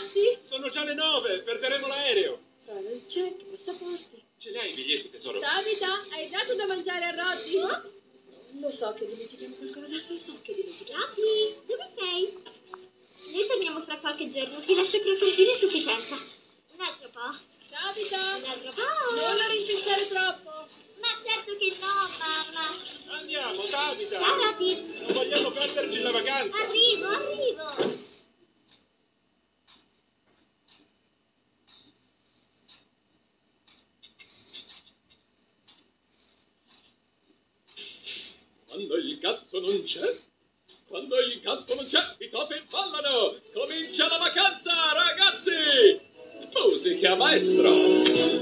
ragazzi? Sono già le 9, perderemo l'aereo. Travel check, passaporti. Ce li hai i biglietti, tesoro? Tabita, hai dato da mangiare a Roddy? Lo so che dimentichiamo qualcosa, lo so che dimentichiamo. Roddy, dove sei? Noi torniamo fra qualche giorno, ti lascio croccantini a sufficienza. Un altro po'. Tabita, Un altro po'. non la rimpensare troppo. Ma certo che no, mamma. Andiamo, Tabita. Ciao, Roddy. Non vogliamo perderci la vacanza. Arrivo. Quando il gatto non c'è, i topi ballano! Comincia la vacanza, ragazzi! Musica, maestro!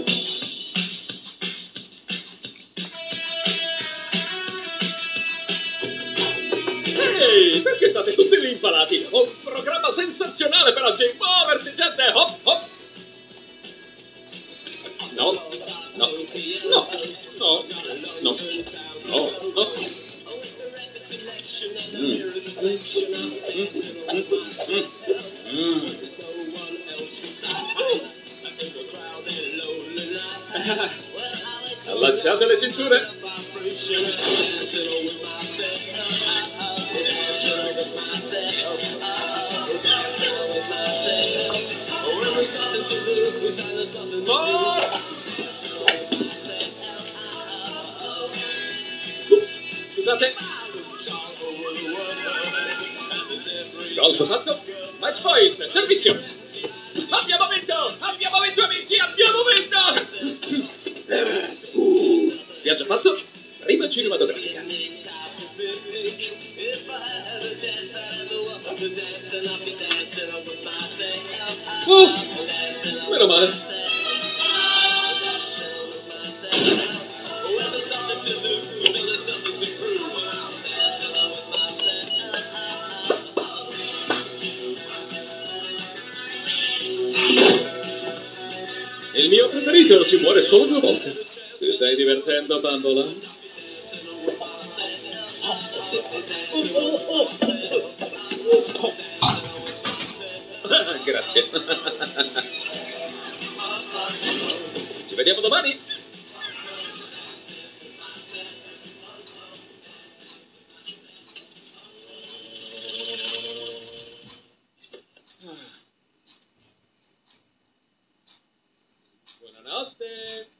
Ehi, perché state tutti lì impalati? Ho un programma sensazionale per oggi! Muoversi, gente! Hop, hop! No, no, no, no, no, no, no. Allacciate le cinture. Ups, scusate. Colpo fatto. Match point, servizio. Abbiamo vinto, amici, abbiamo vinto. Spiaggia fatto. Prima cinematografica. Meno male. Il mio preferito si muore solo 2 volte. Ti stai divertendo, bambola? Grazie. Ci vediamo domani. Buonanotte.